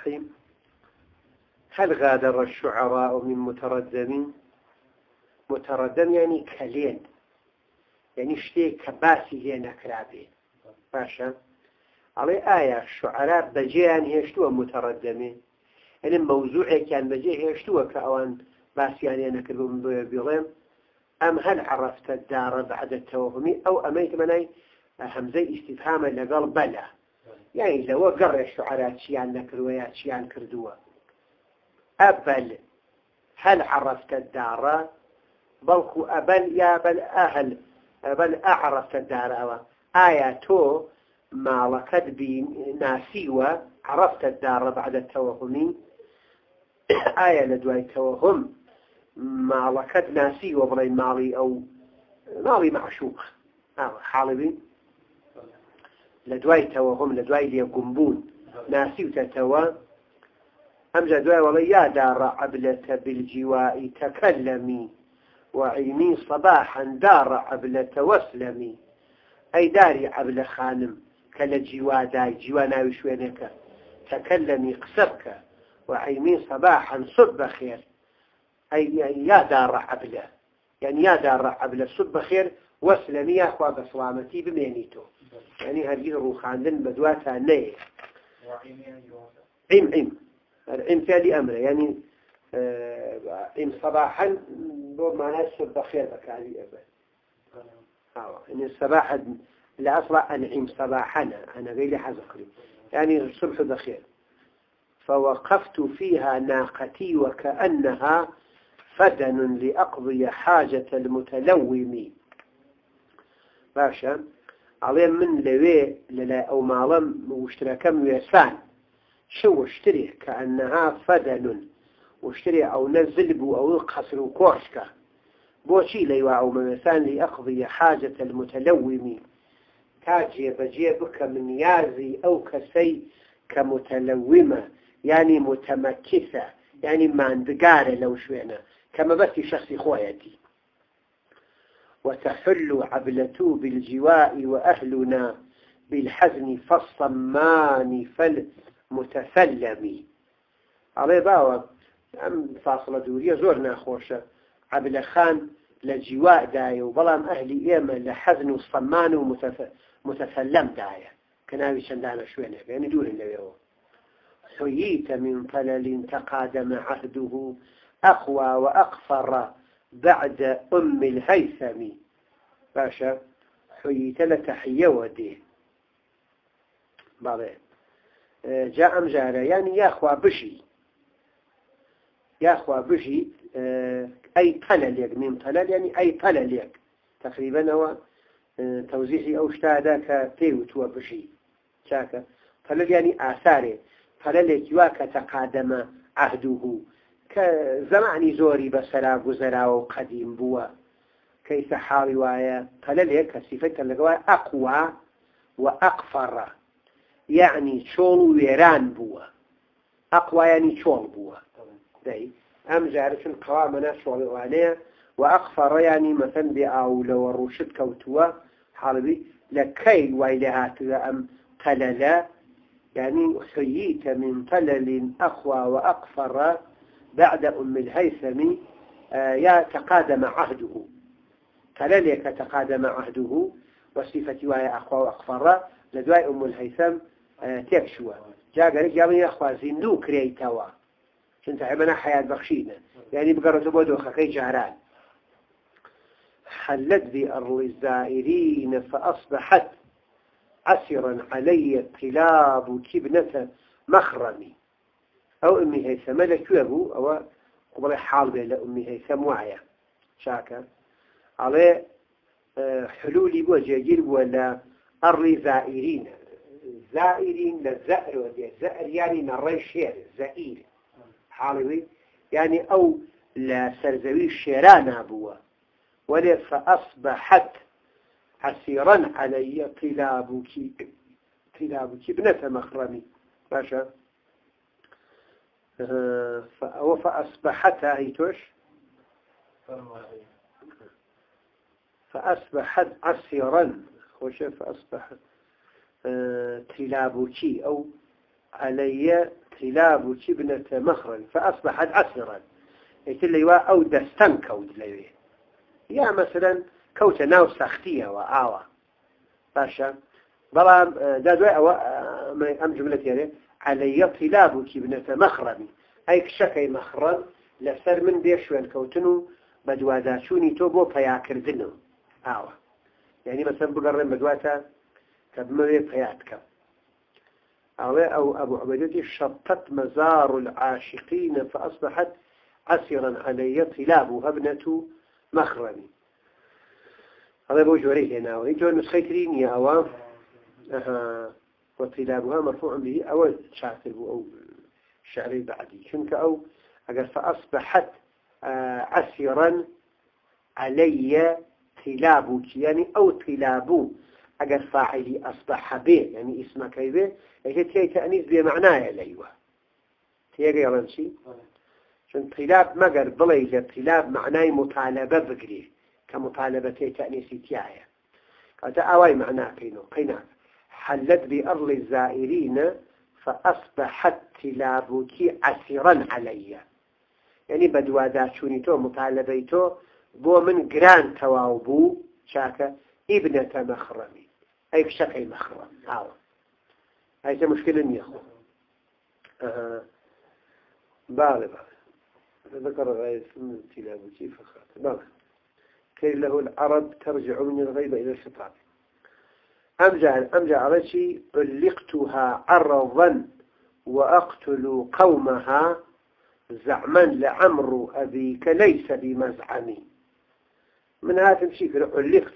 الرحيم. هل غادر الشعراء من متردم؟ متردم يعني كلين، يعني شتي كباسي هنا كرابي باشا. على آية الشعراء بجيان هيشتوى متردمين، يعني موضوعي كان بجي هيشتوى كأوان باسيان هنا كربون بيضين. أم هل عرفت الدار بعد التوهم أو أميت مني همزي استفهام اللي قال بلى، يعني لو قرر الشعراء شيان نكرويات شيان كردوة. أبل هل عرفت الدار بلكو أبل يا بل أهل بل أعرفت الدار آياتو ما لقد بناسيوة عرفت الدار بعد التوهم آية لدواي التوهم ما لقد ناسيوة بلي مالي أو مالي معشوق حالبي لدواي توهم لدواي ليقنبون ناسيو تتوا أمجد دواي ولي يا دار عبلة بالجواء تكلمي وعيني صباحا دار عبلة وسلمي. أي داري عبلة خانم كلا جوا داي جوا ناوي شوينك تكلمي قصبك وعيني صباحا صب خير. أي يا دار عبلة يعني يا دار عبلة صب خير وسلمي يا أخوة بسلامتي بمينيتو، يعني هذه روخاندن بدواتها نيه عم فعلي أمره يعني عم صباحا معناه صب خير بكالي أبد. يعني الصباح لأصلا أنعم صباحا أنا غير حزقري يعني الصبح بخير. فوقفت فيها ناقتي وكأنها فدن لأقضي حاجة المتلوم. باشا عليه من لوي للا أو معلم واشتراكم ويسان شو اشتري كأنها فدن واشتري أو نزل بو أو قصر وكوشكا بوشي ليوا أو ممثان لأقضي حاجة المتلوم. تاجي بجيبك من يازي أو كسي كمتلومة يعني متمكثة يعني ما اندقار لو شوينا كما بس شخصي خويتي. وتحل عبلة بالجواء وأهلنا بالحزن فالصمان فالمتسلم. عليه باوة أم فاصلة دورية زورنا خوشة عبلة خان للجواء داية وبلام أهلي إيما لحزن والصمان ومتسلم داية كناوي شندانا شوينة يعني دور اللي حييت من طلل تقادم عهده أقوى وأقفر بعد أم الهيثم. باشا حييت لتحية وديه بعضين جاء أمجارة يعني يا أخوة بشي يا أخوة بشي أي طلل من طلل يعني أي طلل تقريبا هو توزيعي أو اشتادك تيوت وبشي شاكا طلل يعني آثاره طلل يواك تقادم عهده كزماني زوري بسرا قزرا وقديم بوا كيس حالي وايا طلل كصفة لقوا أقوى وأقفر يعني شول ويران بوا أقوى يعني شول بوا داي أم جارش القوامنا شول وانيا وأقفر يعني مثلا بأو لو الرشد كوتوا حالبي لكي ويلهات أم طلل يعني حييت من طلل أقوى وأقفر بعد أم الهيثم يا تقادم عهده طللك تقادم عهده وصفة وهي أقوى وأقفر لدواء أم الهيثم تكشوى جاء قالك يا بني أخوة زندو كريتوا شنت حبنا حياة بخشينا يعني بقرة بودو خكي جهران. حلت بأرض الزائرين فأصبحت عسرا علي قلاب كبنة مخرمي. أو أمي هيثم لك يبو أو قبل حال بين أمي هيثم وعيا شاكا على حلولي بوجاجير ولا أرض زائرين للزائر والزائر يعني نري شير زائر حالوي يعني أو لا سرزوي الشيران أبوه ولا فأصبحت عسيرا علي قلابك ابنة مخرمي. باشا فأصبحت هيتوش فأصبحت عسيرا وش فأصبحت قلابك أو علي طلاب ابنة مخرج فأصبحت عسرا يتلي أو دستن كود ليه يا مثلا كوت ناو سختية وآوة باشا بلام دادوي أو أم جملة يعني علي طلابك ابنة مخرمي أي كشكي مخرم لسر من بيشوان كوتنو بدواداشوني توبو فياكردنو آوة يعني مثلا بقرن بدواتا كبموي فياتك أو أبو عبيدتي شطت مزار العاشقين فأصبحت عسرا علي طلابها ابنة مخرمي هذا بوجوريه هنا ويجوا نسخيترين يا أوام وطلابها مرفوع به أو شاطر أو شعري بعدي شنك أو أقول فأصبحت عسرا علي طلابك يعني أو طلابو أقول فاعلي أصبح به يعني اسمك به هي تأنيث بمعناه ليوه هي غير شيء شن طلاب ما قال بليجة طلاب معناه مطالبة بقريه كمطالبة تأنيث تيايا هذا أواي معناه قينا حلت بأرض الزائرين فأصبحت طلابك عسرا علي يعني بدوادا شونيتو مطالبيتو بو من جران تواوبو شاكا ابنة مخرمي أي بشكل مخرم هاي مشكلة يخو بالي ذكر غاية من تلابتي فخات كي له العرب ترجع من الغيبة إلى الخطاب أمجع على شيء علقتها عرضا وأقتل قومها زعما لعمر أبيك ليس بمزعمي من هذا الشيء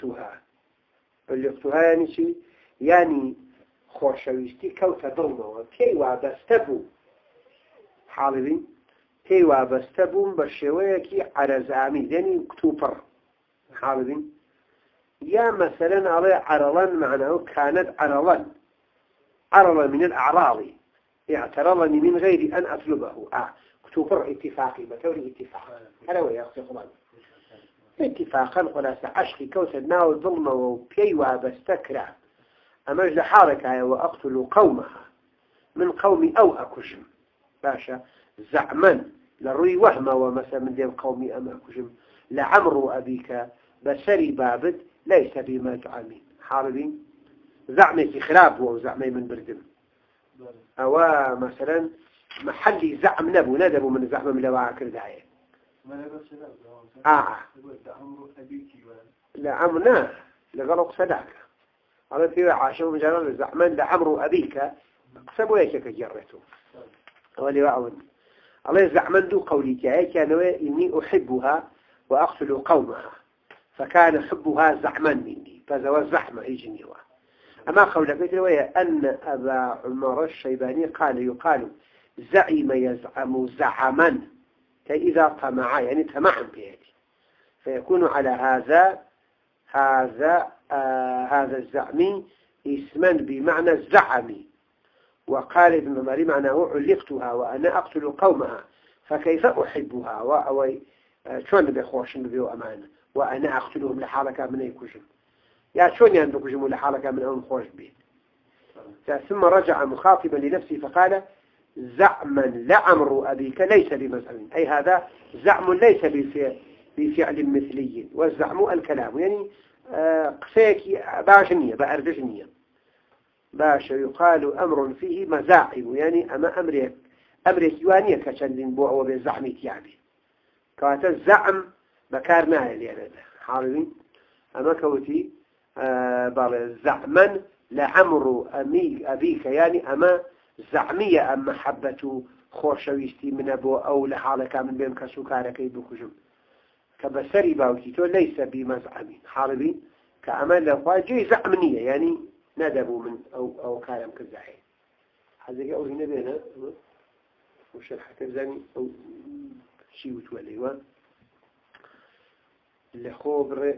علقتها يعني شيء يعني خوشويستي كوتا ضمه كي وابستبو حالبي كي وابستبو بشويكي عرزامي يعني كتوبر حالبي يا مثلا على عرلا معناه كانت عرلا من الأعراض اعترضني من غير أن أطلبه كتوبر اتفاقي بتوري اتفاق هذا هو يا أخي خلال اتفاقا خلاصة عشقي كوتا ناو ضمه وكي وابستكره أمجد حالك وأقتل قومها من قومي أو أكشم باشا زعما لروي وهمة ومثلا من دين قومي أم أكشم لعمر أبيك بسري بابد ليس بمزعمي حاربي زعمي في خلاف وزعمي من بردم أو مثلا محلي زعم ندبو من زعم من لواعكر دعيه لعمنا لغلق صداك هذا في عاشر من جلال الزعمان لعمر أبيك اقسموا ايش كجرته ولي وعون الله الزعمان دو قولي كان إني أحبها وأقتل قومها فكان حبها زعما مني فزوى الزحمة يجنيوا أما قولك وهي أن أبا عمر الشيباني يقال زعم يزعم زعما كإذا طمع يعني طمعا بيدي فيكون على هذا الزعم اسما بمعنى الزعم وقال ابن مري معناه علقتها وأنا أقتل قومها فكيف أحبها شون بيخوش بيو أمانة وأنا أقتلهم لحالك من يكجم يا شون يندكجم لحالك من أن خوش بيه ثم رجع مخاطبا لنفسه فقال زعما لعمر أبيك ليس بمزعم أي هذا زعم ليس بفعل مثلي والزعم الكلام يعني قسيك باشنية بأردشنية باش يقال أمر فيه مزاعم يعني أما أمريك يوانية كشندين بوع وبالزعم تيابي كانت الزعم بكارنا يعني حالي أما كوتي زعما لعمر أبيك يعني أما زعمية أم محبة خوشويستي من أبو أو لحالك من بين كسوكارك يبكجم كبسري باوتيتو ليس بمزعم حالبي كأمان لخواجي زعمنية يعني ندبوا من أو كلام كزاحي هذا أو هنا بينا وش الحكم زاني أو شيء وتوليوا لخبر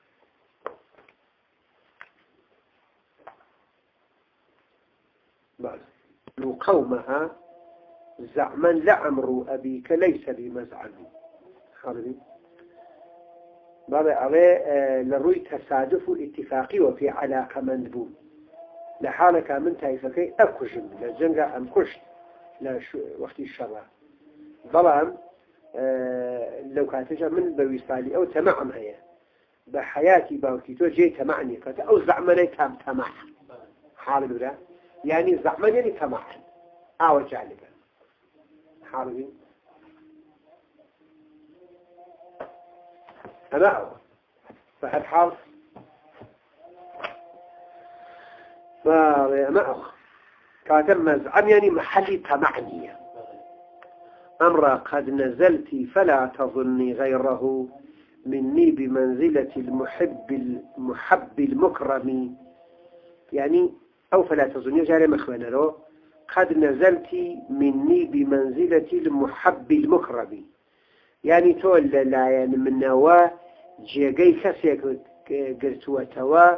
بعد قومها زعما لعمر أبيك ليس بمزعم حالبي بعد عليه لروي تصادف اتفاقي وفي علاقة مندبون لحالك من تايفكي أكجم لجنجة أم كشت لا وقت الشرع طبعا لو كانت من بويسالي أو تمعم هي بحياتي باوكي تو جي تمعني كانت أو زعمني تمع حاضر ولا يعني زعمني يعني تمع أو جانبا حاضر أنا فهد حال ما كانت مزعم يعني محلي تمعني أمر قد نزلت فلا تظني غيره مني بمنزلة المحب المكرم يعني أو فلا تظني جاري مخوانا له قد نزلت مني بمنزلة المحب المكرم يعني تقول لا يعني من نوا جيجي كسيك قرتوتوا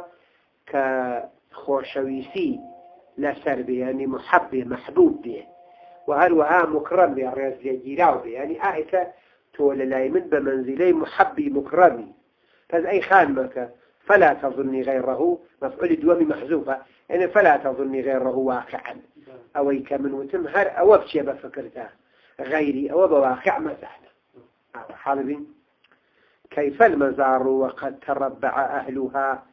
كخوشويسي لا سربي يعني محب محبوب به وهل وها مكرم بالرئيس جيراو به يعني آئسة تقول لا من بمنزلي محبي مكرمي فإذا أي خانمك فلا تظني غيره مفعول دوامي محذوفة يعني فلا تظني غيره واقعا أو كمن وتمهر أو بشي بفكرته غيري أو بواقع مسحنا حالبين كيف المزار وقد تربع أهلها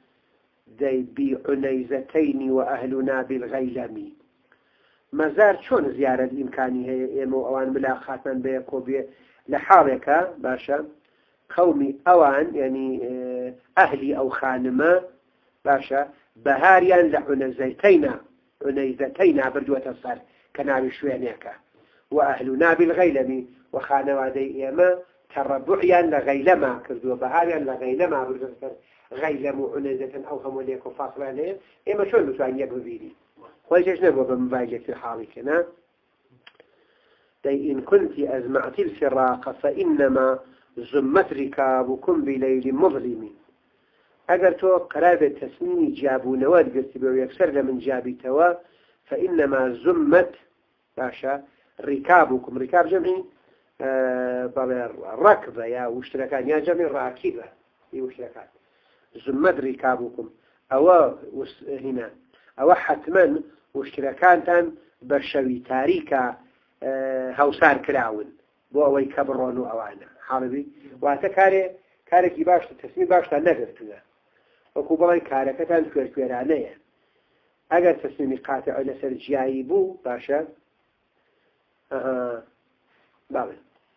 بعنيزتين وأهلنا بالغيلم مزار شون زيارة إمكانية يمو أوان ملاقات من بيكوبي لحالك باشا قومي أوان يعني أهلي أو خانمة باشا بهاريا عنيزتين بردوة الصار كنابي شوينيكا وأهلنا بالغيلم وخانوا دي إيما تربعيا لغيلما كردوا بهاريا لغيلما بردوة الصار غيلم عنيزة أو هم ليكو فاصلة عليهم إيما شون بتوان يقبو بيدي وليش نبغى بمباجة الحالي كنا إن كنت أزمعت الفراق فإنما زمت ركابكم بليل مظلم أجر تو قرابة تسميني جابوا نواد قرتبوا يكسر من جابي توا فإنما زمت باشا ركابكم ركاب جمعي ركبة يا واشتركان يا جمعي راكبة يا واشتركان زمت ركابكم أو هنا أو حتما واشتركان بشوي تاريكا هوسار كلاون بو أوي كبرونو أوانا حالبي وهذا كاركي باش تسمي باش تنقرتنا وكوباي كاركتان كويرانيا أجر تسمي قاطع لسر جايبو باشا بابا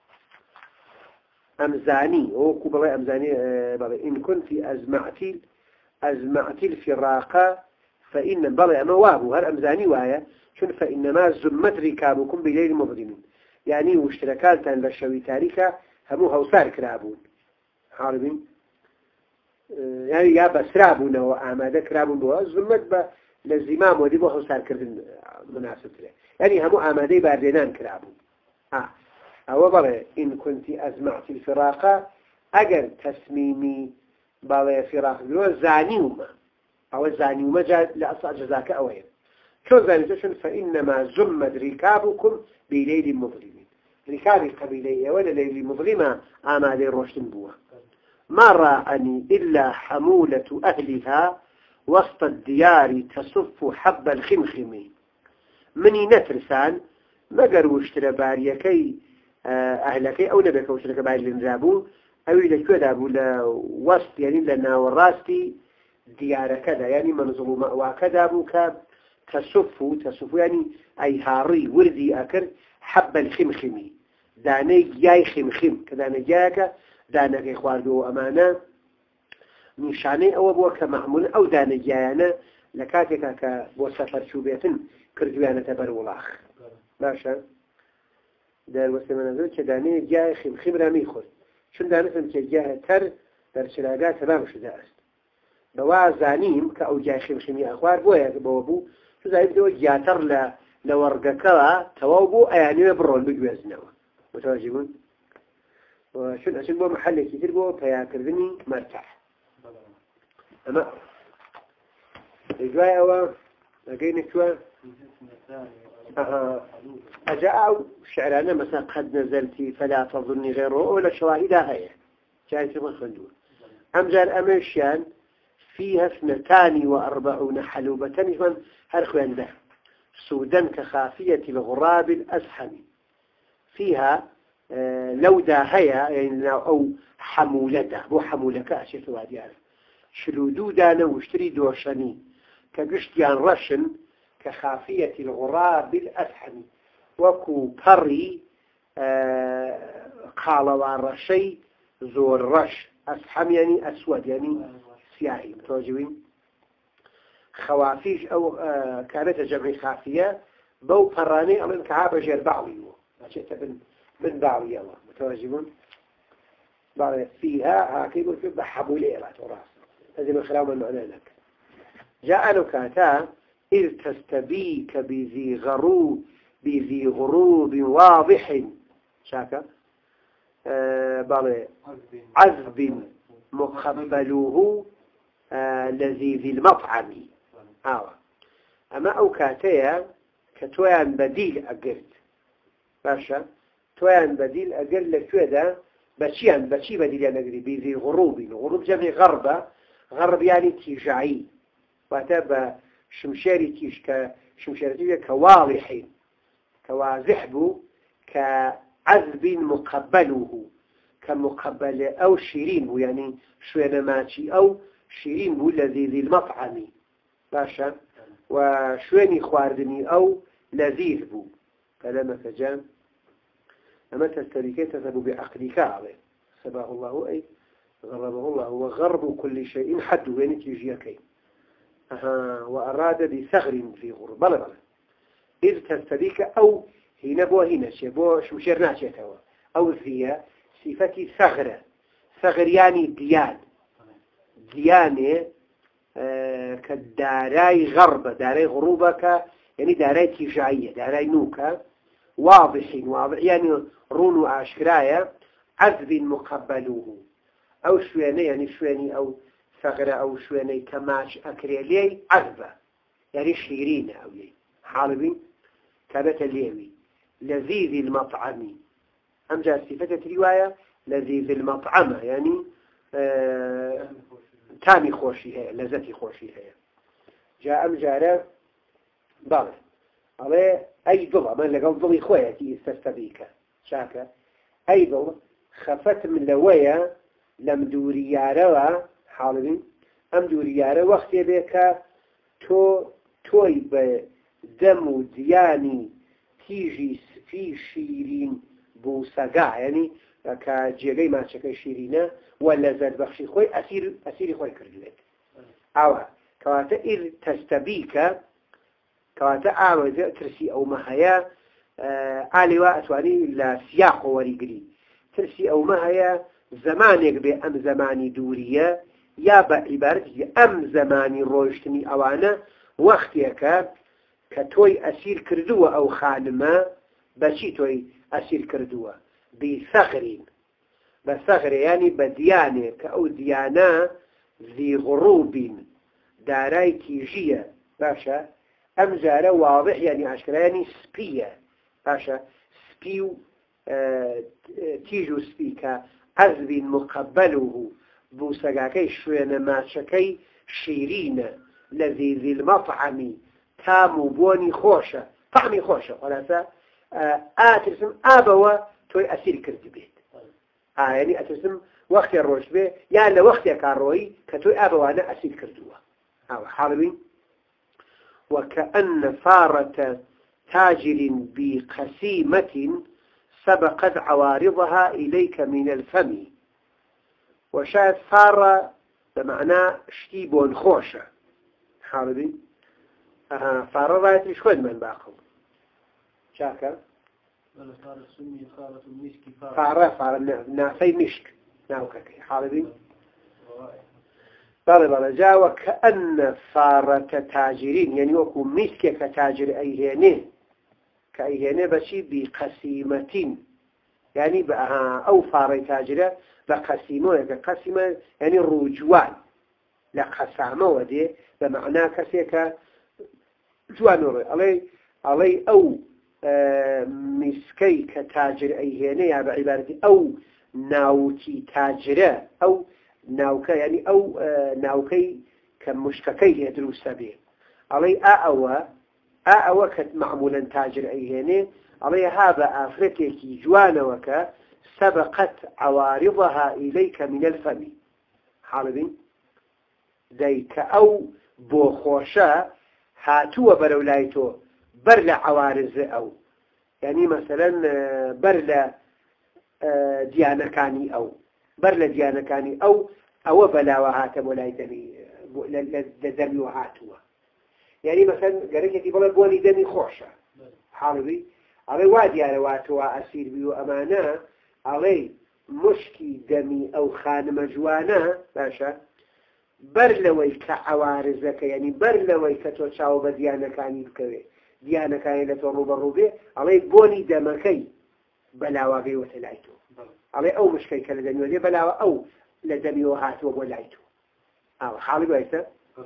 أمزاني وكوباي أمزاني بابا إن كنت أزمعتي الفراقة فإن بابا أما وابو هل أمزاني وايا شن فإنما زمت ركابكم بليل مظلم يعني واشتركات للشوي تاريكا همو هوسار كرابون حاربين يعني يا بسرابون وأعماد كرابون بوا زمت للزمام ودي بوا هوسار كردن مناسب له يعني همو أعمادي باردنان كرابون أو بابا إن كنت أزمعت الفراقة أجر تسميمي بابا فراق بلو زانيوما أو زانيوما لأصل جزاك أوين شو زانيتشن فإنما زمت ركابكم بليل مظلم ركابي قبيلية ولا ليل مظلمة آمالي روشن بوا ما رأني إلا حمولة أهلها وسط الديار تصف حب الخمخم مني نترسان مقر وشتر باريكي أهلكي أو نبك وشترك باري لنزابو أو إذا كذابوا لوسط يعني لنا وراستي ديار كذا يعني منظوم مأوى كذابو تصف يعني أي هاري وردي أكر حب الخمخمي داني جاي خمخم كدانا جاك دانا إخواردو أمانة نشاني أو بوك معمول أو دانا جايانا لكاتك كبوسفر شوبيتن كردوانا تبرولاخ باشا دار وسمنا ذو كداني جاي خمخم رامي خود شون دانسم كجاه تر در شلاقات تمام شده است بوا زانيم كأو جاي خمخمي أخوار بويا بوابو شو زايد دو جاتر لورقكوا توابو أياني برون بجوازنوا متواجبون وشون أشن بو محل كتير بو فياكرذني مرتاح أما الجواي أوا لقينا شوى أجاء شعرانا مثلا قد نزلتي فلا تظني غيره ولا شواهدها هي جاية من خلدون أمجال أمشيان فيها 42 حلوبة من هرخوان ده سودا كخافية الغراب الأسحم فيها لودا هيا يعني أو حمولته بو حمولك أشياء وادي عارف شلودو دانا واشتري دوشني كقشتيان رشن كخافية الغراب الأسحم وكو بري قالوا الرشي زور رش أسحم يعني أسود يعني سياهي متوجهين خوافيش أو كانت جمع خافية بو براني أمن كعاب جير بعوي أشياء من بعوي الله متوجهون بعد فيها هكذا في بحبولي لا تراس هذه من خلال المعنى لك جاء نكاتا إذ تستبيك بذي غروب واضح شاكا بعد عذب مقبلوه لذيذ المطعم أما أو كاتيا كتوان بديل أقرد باشا توان بديل أقرد لكودا بشي بديل أقرد بذي غروب جمع غرب يعني تيجعي واتبا شمشاري تيش كشمشاري كواضح كواضح كعذب مقبله كمقبل أو شيرين بو يعني شوية ماشي أو شيرين بو لذيذ المطعم باشا وشويني خواردني أو لذيذ بو كلامك جام أما تستريكي تذهب بعقلك عليه سباه الله أي غربه الله وغرب كل شيء حد يعني تيجيكي وأراد بثغر في غرب بلا إذ تستريك أو هنا بو هنا بو شمشير ناشيته أو ذي صفة ثغر يعني ديانة كداراي غرب داراي غروبك يعني داراي تيجاية داراي نوكا واضح يعني رونو أشكرايا عذب مقبلوه أو شويني يعني شويني أو ثغرة أو شويني كماش أكريلي عذبة يعني شيرين أو حالبي كانت اليوي لذيذ المطعم أم جاء صفة رواية لذيذ المطعمة يعني تامي خوشي هي لذتي خوشي هي جاء أم جاء ضغط عليه أي ضغط من لقوا ضغط خويتي استستبيك شاكا أي ضغط خفت من لوية لم دوريارة حالبي أم دوريارة وقت يبيك توي بدم دياني تيجي في شيرين بوسقا يعني كجيجي ما شكل شيرينة ولا زاد بخشي خوي أسيري خوي كردوك أو كواتا إذ تستبيك كواتا أعمل ترسي أو مهيا آلوا أتواني لا سياق وريقري ترسي أو مهيا زمانك بأم زماني دورية يا بعبارة أم زماني روشتني أوانا وقتك كتوي أسير كردوة أو خانما بشي توي أسير كردوة بثغر يعني بديانة كأو ديانا ذي غروب داراي تيجية باشا أمزارة واضح يعني عشكرا يعني سبية باشا سبيو تيجو سبيكا عذب مقبله بوسقاكي شوية ماشكي شيرين لذيذ المطعم تامو بوني خوشة طعمي خوشة ولا آترسم آبوا توي أسير كرد بيت يعني أترسم وقت الروش بي يعني لوقت يكاروي كتوي آبوا أنا أسير كردوه حالبين وكأن فارة تاجر بقسيمة سبقت عوارضها إليك من الفم وشاهد فارة بمعنى شتيبون خوشة حالبين فارة رايت لشكوين من باقل شاكر فارة ناسي مشك ناوكك حالبين بلى جاء وكأن فارة تاجرين يعني وكو مسك كتاجر كأيهانه بشي بقسيمة يعني أو فارة تاجرة بقسيمة يعني رجوان لقسامة ودي بمعنى كسيك جوان علي أو مسكي كتاجر أيهانه يعني بعبارة أو ناوتي تاجرة أو ناوكا يعني أو ناوكي كمشككي يدروس به علي وقت معمولا تاجر أيهني علي هذا آفرتك جوان وكا سبقت عوارضها إليك من الفم حالبين ديك أو بوخوشا هاتوا برولايتو برلا عوارض أو يعني مثلا برلا ديانكاني أو برلا ديانكاني أو بلا وهاتم ولا يدمي لدمي وهاتوا يعني مثلا قريتي بلا بوني دمي خوشة حالبي علي وادي على واتوا أسير بيو أمانة علي مشكي دمي أو خان مجوانا باشا برلوي كعوارزك يعني برلوي كتوشاو بديانكاني بكوي ديانكاني لتورو بروبي علي بوني دمكي بلاوغي وتلايتو علي أو مشكي كالدمي ودي بلاو أو لدمي وهاتوا ولايتو حالبي ويسا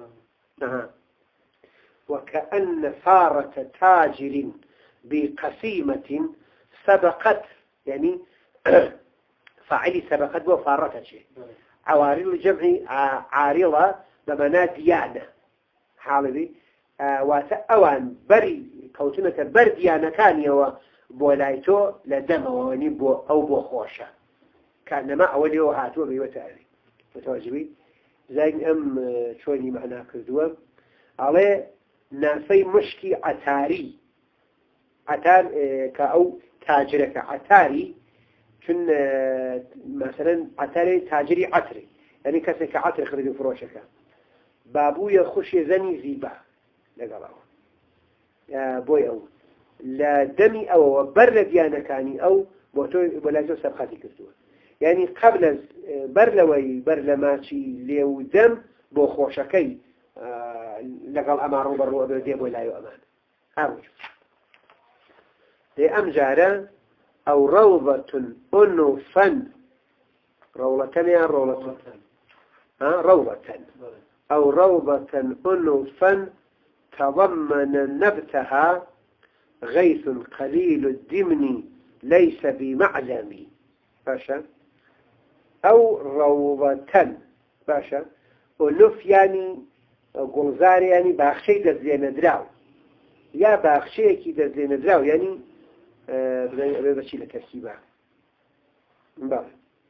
وكأن فارة تاجر بقسيمة سبقت يعني فاعلي سبقت وفارة شيء عوارض الجمع عارضة بمنا ديانة حالبي وأوان بري كوتنة بر ديانة كان يو بولايتو لدم واني بو أو بو خوشة كأنما أولي وهاتو بيوتأذي متواجبي زي شوني معنا كردوه على نافي مشكي عتاري عتار كأو تاجرك عتاري كن مثلا عتاري تاجري عطري يعني كسك عطر خريج فروشك بابو يخش زني زيبا لقلاه يا بوي أو لا دمي أو بر ديانا كاني أو بوتو بلاجو سبقاتي كردوه يعني قبل برلماتي ليو دم بو خوشكي لقل أمارو برو أبو ديب ولا يؤمن هاوش لأمجارة أو روضة أنفا رولة يا رولة روضة أو روضة أنفا تضمن نبتها غيث قليل الدمن ليس بمعلم باشا أو روضة باشا أنف يعني قلزار يعني باخشي دزين دراو يا باخشي كي دزين دراو يعني بشي لتركيبه بله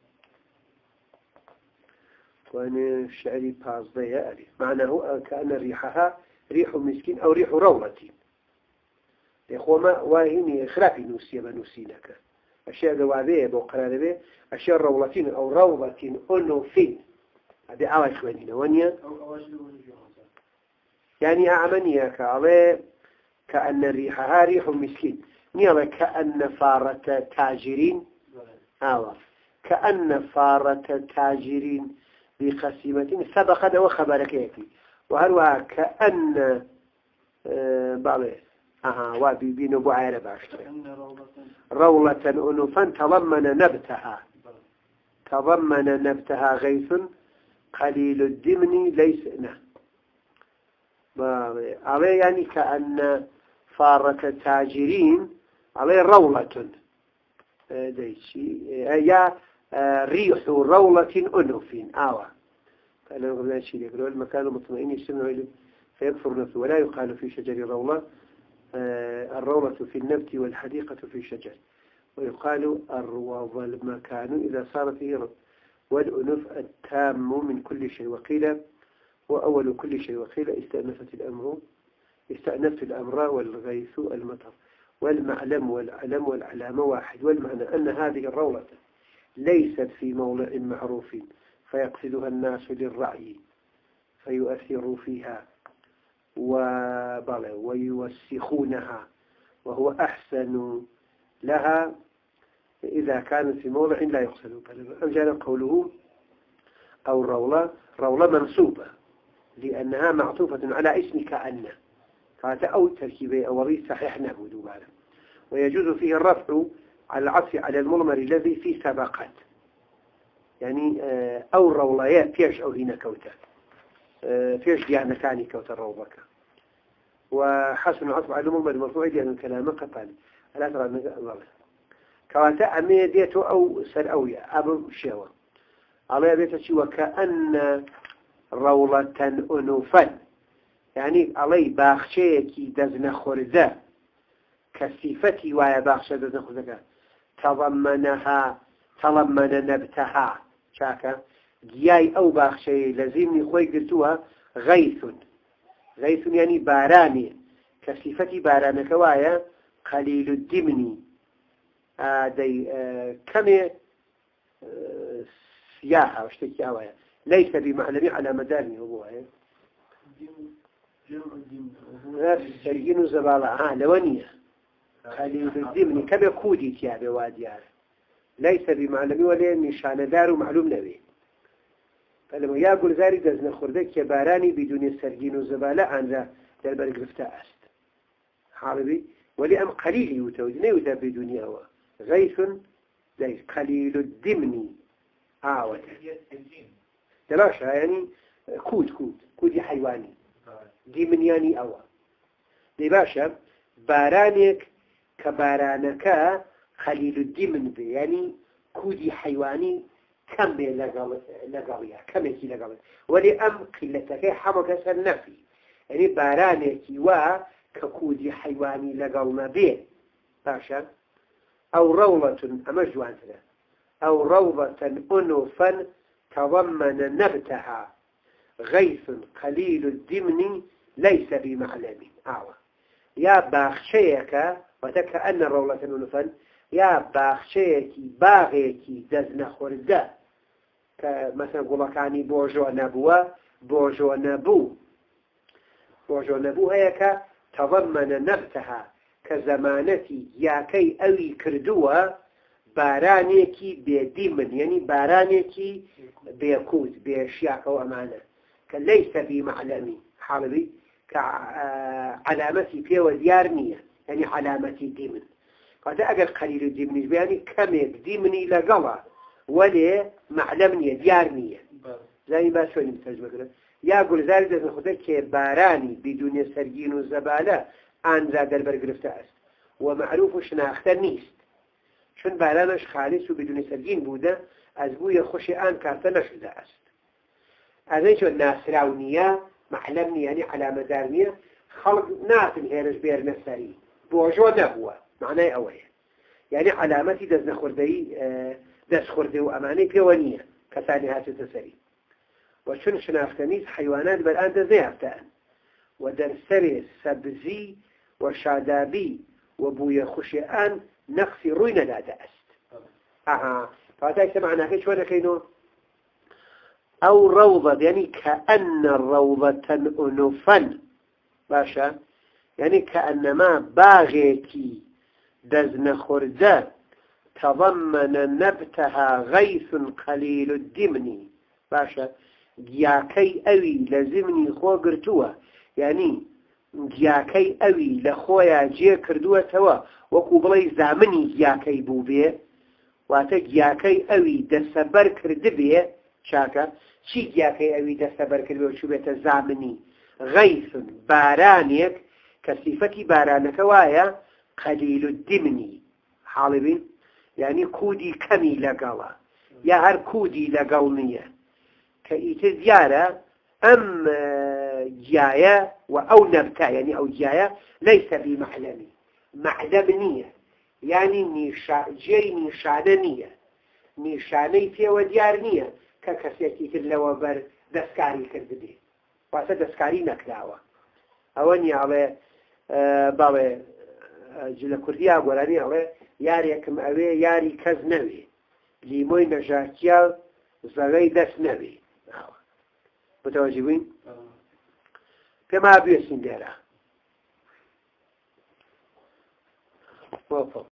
وأنا شعري بازضية ألف معناه كأن ريحها ريح مسكين أو ريح روضة يخوما واهني خلافي نوسية بنوسينك أشياء ذوابية بوقرار به أشياء روضة أو روضة أنوفين هذه أول شوانين ونيا يعني أعمنيا كعلي كأن ريحها ريح مسكين نيلا كأن فارة تاجرين كأن فارة تاجرين بقسيمة سبق وخبرك يكي وهل كأن بعض وابي بين بعير باشتر رولة أنفا تضمن نبتها غيث قليل الدمن ليس عليه يعني كأن فارة تاجرين عليه رولة يا ريح رولة أنف فأنا قبل شيء يقولون المكان مطمئن يسمع فيكفر نفسه ولا يقال في شجر رولة الرولة في النبت والحديقة في الشجر ويقال الروض المكان إذا صار فيه رب والأنف التام من كل شيء وقيل وأول كل شيء وقيل استأنفت الأمر والغيث المطر والمعلم والعلم والعلامة واحد والمعنى أن هذه الرولة ليست في موضع معروف فيقصدها الناس للرعي فيؤثروا فيها ويوسخونها وهو أحسن لها إذا كانت في موضع لا يقصد أمجال قوله أو رولة منصوبة لأنها معطوفة على اسم كأن أو تركيبه أو ريس صحيح نعبد بعد ويجوز فيه الرفع على العطف على المضمر الذي في سبقت يعني أو الروليات فيش أو هنا كوتا فيش يعني ثاني كوتا الروضك وحسن العطف على المضمر المرفوع لأن الكلام قطعا لا ترى الله كواتا أمي ديته أو سلأوية أبو شيوة على بيته وكأن رولة أنفا يعني علي باخشيكي دزن خورده كصفتي ويا باخشة دزن خورده تضمن نبتها شاكا جياي أو باخشي لازمني خوي قلتوها غيث يعني باراني كصفتي بارانك ويا قليل الدمن دي كم سياحة واشتكي أويا ليس بمعلمي على مدارني هو سرقين زبالة لونية خليل الدمن كم كودي تيابي واديار ليس بمعلمي ولا نشان دار ومعلوم نبي فلما يقول ذلك دزن خردك كباراني بدون سرقين زبالة عن ذا الجرفتاء است حالبي ولأم قليل يوتود نيوتا بدون هوا غيث ليس قليل الدمن تلاشى يعني كود حيواني دمن يعني أوا دي باشا بارانك كبارانك خليل الدمن بي يعني كودي حيواني كم لقاليا كم يكي لقاليا ولأم قلتك حمك سنفي يعني بارانك ككودي حيواني لقالنا به باشا أو روضة أمجوانتنا أو روضة أنفا تضمن نبتها غيث قليل الدمن ليس بمعلم يا باخشيك وتكأن روضة أنفا يا باخشيك باغيك دزن خرده كمثلا قولكاني بوجو نبو هيك تضمن نبتها كزمانتي ياكي أوي كردوها بارانيكي بديمن يعني بارانيكي بيكود بيشياك وأمانة كليس بمعلمي حالبي كعلامتي فيه وديارنية يعني علامتي ديمن قد أقل قليل الديمن يعني كميك ديمني لقلا ولا معلمنية ديارنية زي ما شو نمترجم كده يقول ذلك نخذك باراني بدون سرجين وزبالة عن ذا دربر گرفته است ومعروف شناخته نیست چون بارانش خالص و بدون سرگین بوده از بوی خوش آن کارته نشده است از اینجا ناسراونیه معلم یعنی علامه دار نیه خلق ناتن هیرش بیر نسری بوجو نبوه معنای اوه یعنی علامتی دست خورده و امانی پیوانیه کسانی هاتو تسری و چون شناخته نیست حیوانات بالآن دزیافتان و در سر سبزی وشادابي وبويا خشيان نقصي روينا لا دأست فهذا معناه كيش وانا كينو أو روضة يعني كأن الروضة أنفا باشا يعني كأنما باغيكي دزن خرده تضمن نبتها غيث قليل الدمن باشا جياكي أوي لزمني خو قرتوه يعني گیاکەی ئەوی لە خۆیان جێ کردووەتەوە وەکو بڵێ زامنی گیاکەی بوو بێ واتە گیاکەی ئەوی دەستەبەر کردبێ چاکە چی گیاکەی ئەوی دەستەبەر کردبێ و چوو بێتە زامنی غەیث بارانێک کە سیفەتی بارانەکە وایە قەلیل الدمنی حاڵی بین یعنی کودی کەمی لەگەڵە یا هەر کودی لەگەڵ نییە کە ئیتر دیارە أم جاية أو نبتة يعني أو جاية ليس بمعلمي معلمنية يعني جاي نشانية نشاني فيه وديارنية ككسيتي كاللوابر دسكاري كردبي واسا دسكاري نكلاوة أولي على بابا جل كردية أولاني على ياري كم أوي ياري كز نوي ليموي نجاكيال زغي دس نوي متواجبين كما بيسين ديرا